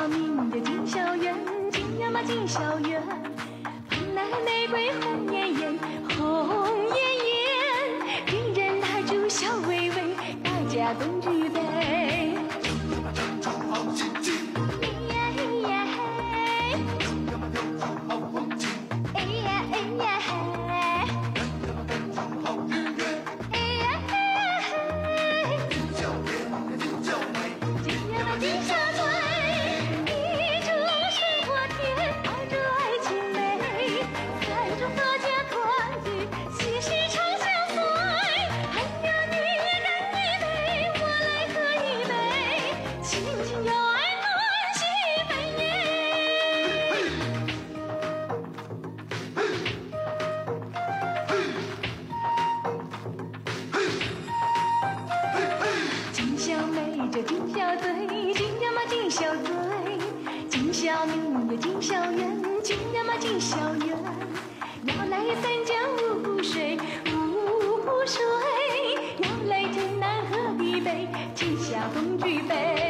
明的进校园，进呀嘛进校园，蓬莱玫瑰红艳艳，红艳艳，军人蜡烛笑微微，大家共举杯。进校队，进呀嘛进校队，进校名呀进校园，进呀嘛进校园，要来三江五水，五水，要来天南河地北，天下共举杯。